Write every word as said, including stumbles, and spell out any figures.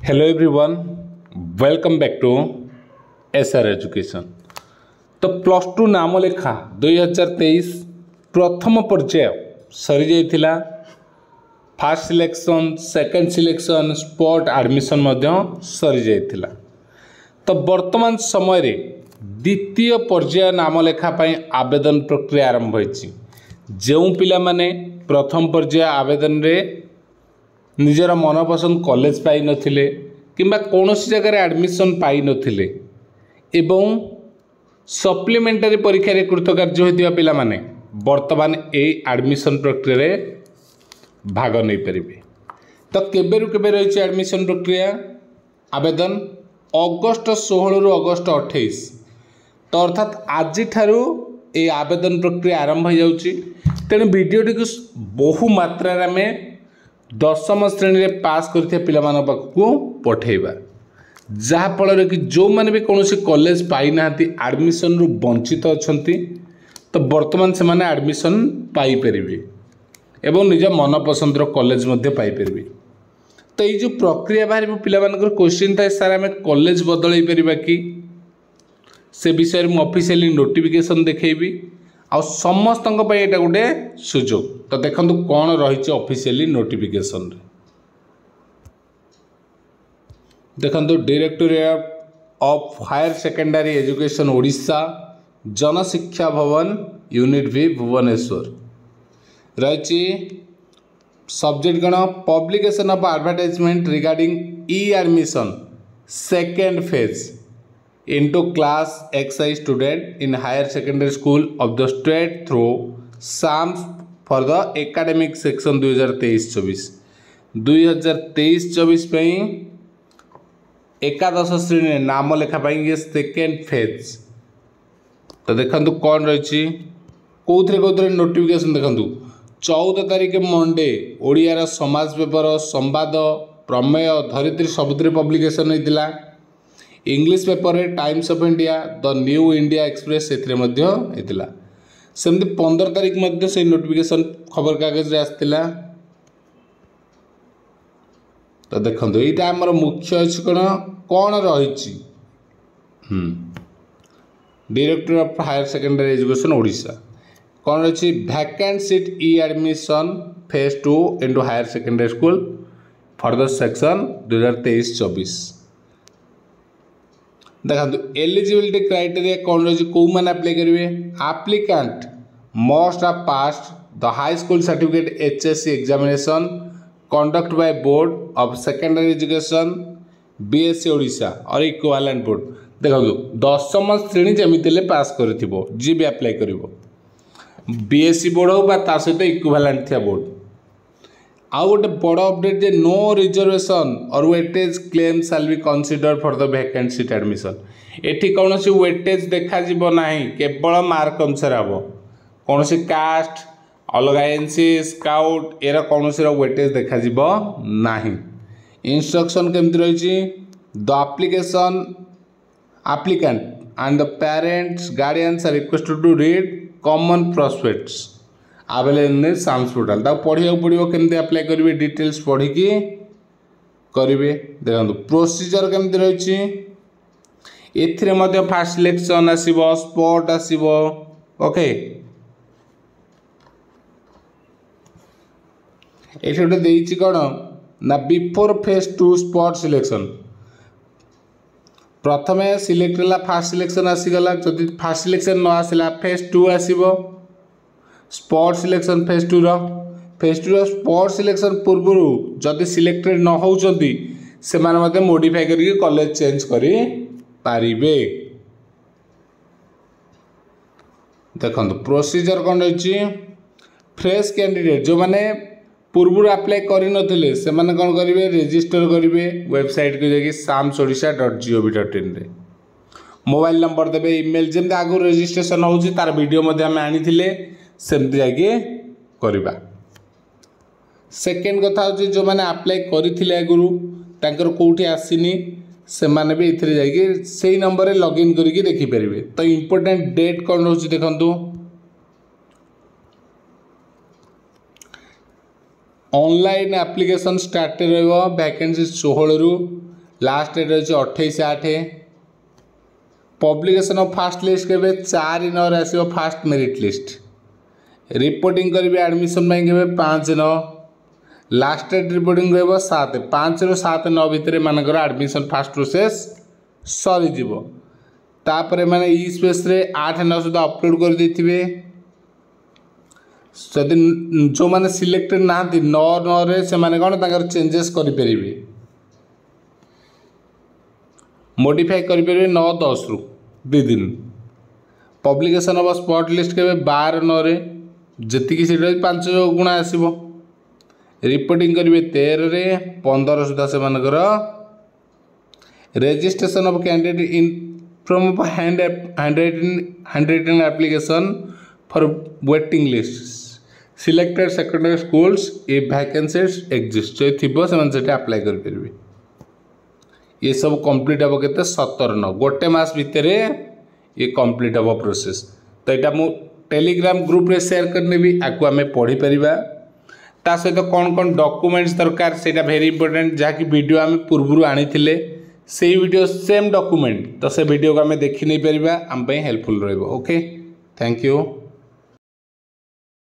Hello everyone, welcome back to SR education. तो plus two नाम लेखा दुई हजार तेईस प्रथम पर्याय सरी जाइथिला। First selection, second selection, spot admission मध्य सरी जाइथिला। तो वर्तमान समय रे द्वितीय पर्याय नाम लेखा पई आवेदन प्रक्रिया आरंभ होइछि। जो पिला माने प्रथम पर्याय आवेदन रे निजर मनपसंद कॉलेज पाई नथिले किंबा कौनसी जगह एडमिशन पाई नथिले एवं सप्लीमेंटारी परीक्षा रे कृतकार्य होइतिबा पिला माने वर्तमान ए एडमिशन प्रक्रिया रे भाग नै परिबे। तो केबे रु केबे रहिछि एडमिशन प्रक्रिया आवेदन अगस्त सोलह रु अगस्त अट्ठाईस। तो अर्थात आज ठारू ए आवेदन प्रक्रिया आरंभ हो जाउछि। तेणु वीडियोटी को बहु मात्रा रे में दशम श्रेणी में पास करते पिला मान पाखु पठेबा, जहाँफल कि जो मैंने भी कौन कॉलेज पाई ना एडमिशन रु वंचित अच्छी तो वर्तमान से माने एडमिशन पाई परिबे एवं निज मनपसंद कॉलेज मध्य पाई परिबे। तो ये जो प्रक्रिया बाहर पिला मानकर क्वेश्चन था सार आम कॉलेज बदल परिबा कि से विषय में ऑफिशियली नोटिफिकेशन देखैबी आ समस्त यहाँ गोटे सुजोग। तो देखो कौन रही ऑफिशियली नोटिफिकेशन देखो directorate of higher secondary education Odisha Janashiksha Bhawan unit भी भुवनेश्वर रही। सब्जेक्ट गण publication of advertisement regarding E admission second phase into class X I student in higher secondary school of the state through S A M for the academic section दुई हजार तेईस चौबीस दुई हजार तेईस चौबीस एकादश श्रेणी नाम लेखा ये सेकेंड फेज। तो देखो कौन रही कौन कौन नोटिफिकेशन देखो चौदह तारीख मंडे ओडियार समाज पेपर संवाद प्रमेय धरित्री सबुतिर पब्लिकेशन होता। इंग्लिश पेपर रे Times of India the New India Express होता। सेमती पंद्रह तारीख मध्य से नोटिफिकेशन खबर कागज रे आसतिला। तो देखो यहाँ आमर मुख्य अच्छी कौन कौन रही director of higher secondary education Odisha कौन रही vacant seat E admission phase two into higher secondary school for the section दुई हजार तेईस चौबीस। देखो एलिजिबिलिटी क्राइटेरिया कौन रही कौ मैंने अप्लाई करेंगे applicant must have passed the high school certificate H S C examination conduct by board of secondary education BSC Odisha और इक्विवेलेंट बोर्ड। देखो दशम श्रेणी जमी पास कर जी भी अप्लाई कर बीएससी बोर्ड हो बा सहित इक्विवेलेंट थिया बोर्ड। आउ गोटे बड़ अपडेट जे नो रिजर्वेशन और weightage claim shall be consider for the vacant seat admission. एठी कौन सी वेटेज देखा ना केवल मार्क अनुसार हम कौन सी कास्ट अलग एनसी स्काउट एरा कौन सी वेटेज देखा ना। इंस्ट्रक्शन केमती रही the application applicant and the parents guardians are requested to read common prospectus available SAMS portal पढ़ा पड़ो केमती अप्लाई करेंगे डिटेल्स पढ़ी करेंगे। देखो प्रोसीजर केमती रही ए फास्ट सिलेक्शन आसो स्पॉट आसो ओके। ये गोटे देती कौन ना before phase two spot selection प्रथम सिलेक्ट है फास्ट सिलेक्शन आसीगला जदि फास्ट सिलेक्शन न आसला फेज टू आसो स्पॉट सिलेक्शन फेज टू रो फेज टू रो स्पॉट सिलेक्शन पूर्व जदि सिलेक्टेड न होउचंती से माने मते मॉडिफाई करके कॉलेज चेंज करी पारिबे। देखो प्रोसीजर कौन रही फ्रेश कैंडिडेट जो माने पूर्व अप्लाई करि नथिले से माने कौन करेंगे रजिस्टर करेंगे वेबसाइट को जाकि SAMS Odisha dot G O V dot in रे मोबाइल नंबर देवे ईमेल जमी आगु रजिस्ट्रेशन होउची तार वीडियो मध्ये हम आनिथिले सेमती जाके करवा। सेकेंड कथा हूँ जो मैंने अप्लाई करते आगुरी तांकर कोठी आसीनी से माने भी इथरे जाके से नंबर लॉगिन करके देखिपारे। तो इम्पोर्टेंट डेट कौन रोचे देखु ऑनलाइन एप्लिकेशन स्टार्ट रही वैकेंसी षोहल रु लास्ट डेट रही अठाईस आठ। पब्लिकेशन ऑफ फास्ट लिस्ट के चार नौ आसो फास्ट मेरिट लिस्ट। रिपोर्टिंग करेंगे एडमिशन के पाँच नौ। लास्ट डेट रिपोर्टिंग रहा सात पाँच रु सात नौ भितर मानकर एडमिशन फास्ट प्रोसेस सरीज। तापर मैंने ई स्पेस रे आठ नौ सुधा अपलोड कर देथिबे। जदि जो मैंने सिलेक्टेड ना नौ नौ रे से माने कौन ताकर चेंजेस करि परिबे, मॉडिफाई करि परिबे नौ दस रु दो दिन। पब्लिकेशन ऑफ स्पॉट लिस्ट के बारह नौ रे जति सीट पांच गुणा आसीबो। रिपोर्टिंग करेंगे तेरह रे पंद्रह सुधा से मानकर registration of candidate in from hand handwriting handwriting application for waiting list selected secondary schools a vacancies exist जो थी से अप्लाई करेंगे। ये सब कंप्लीट हम के सतर नौ गोटे मास भितर ये कंप्लीट हम प्रोसेस। तो यहाँ मु टेलीग्राम ग्रुप रे शेयर करने भी आपको आम पढ़ी पारिबा। ता सहित तो कौन कौन डॉक्यूमेंट्स दरकार से वेरी इंपोर्टेंट जहाँकि वीडियो आम पूर्व आनी से वीडियो सेम डॉक्यूमेंट तो से वीडियो को आम देखी नहीं पारिबा आम हेल्पफुल रहिबो। Okay thank you.